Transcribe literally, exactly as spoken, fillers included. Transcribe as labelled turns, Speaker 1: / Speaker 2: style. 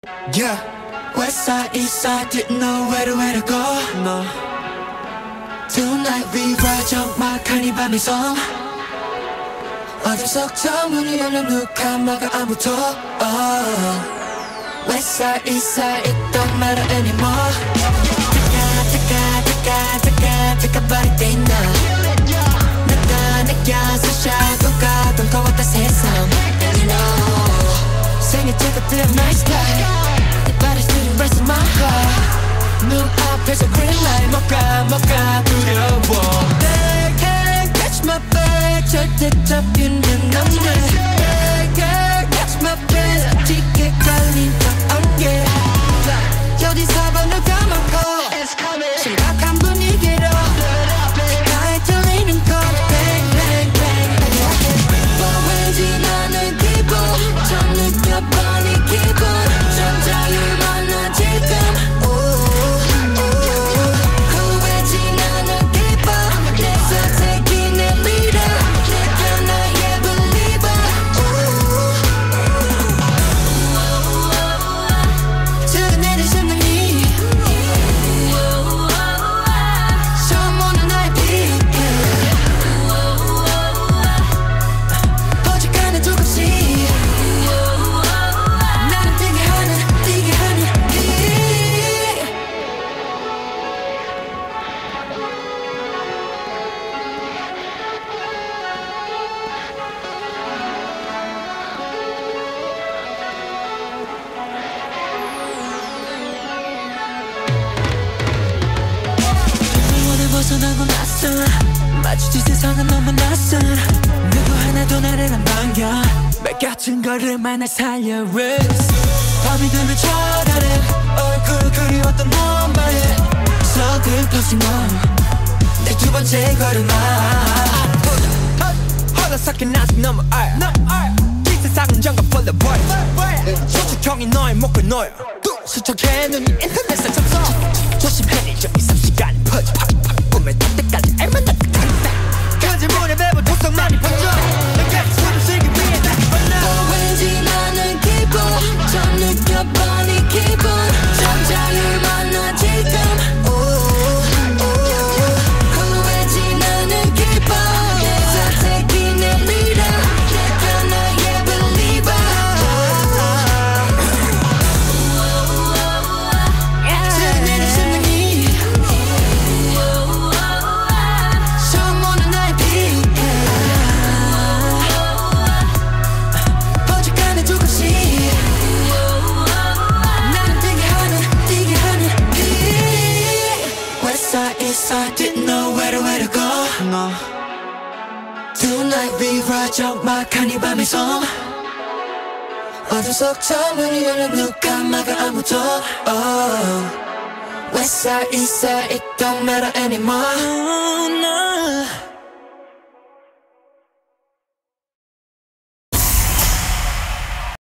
Speaker 1: Yeah. West side, east side, didn't know where to, where to go. No. Tonight we ride 정막한 이 밤의 섬. 어둠 속 저 문이 열려 누가 막아 아무도. Oh. West side, east side, it don't matter anymore. taka taka taka taka taka body day now. 내가 느껴서 샤도가 동거웠다 세상. You know 생일 찍었던 my style. 내 발이 still the rest of my heart. 눈앞에서 green light 뭐가 뭐가 두려워. They can't catch my back. 절대 잡히는 없네. They can't catch my breath. 짙게 깔린 저 안개. 어디서 봐 누가 막고 심각한 분위기로 가에 뚫리는 것 Bang bang bang. 뭐 왠지 나는 기분 좀 느껴본 이 기분 좀 자유만한 지금. 후회지 나는 기뻐 내 선택이 내 리더 내가 나의 believer. 작은 일이 심장이 처음 오는 나의 빛. 어지간해 조금씩 나를 뛰게 하는 뛰게 하는 빛. 영원을 벗어나고 났어. 마주친 세상은 너무 낯선. 누구 하나도 나를 안 반겨. 뺏겨진 걸음만 날 살려 Rips. 밤이 되면 철아래 얼굴 그리웠던 너만의 서글퍼진 넌내 두 번째 걸음아.
Speaker 2: 허락삭힌 아직 너무 알 이 세상은 정감 벌레보여. 소축형이 너의 목을 놓여. 수척해 눈이 인터넷에 접속. 조심해 좀 이삼 시간이 퍼져. 꿈에 닿을 때까지 알만한 듯한다. 그지 물에 배부 독성만이 번져. 내가 숨을 쉬기 위해 다시 번나.
Speaker 1: 왠지 나는 기분 좀 느껴본 이 기분 좀 자유만한 지금. 후회지 나는 기뻐 내 선택이 내 리더 내가 나의 believer. 작은 일이 심장이 처음 오는 나의 빛. 어지간해 조금씩 나를 뛰게 하는 뛰게 하는 빛. West side, east side, didn't know where to, where to go. No. Tonight we ride 정막한 이 밤의 섬. 어둠 속 저 문이 열려 누가 막아 아무도. Oh. West side, east side, it don't matter anymore. Oh, no.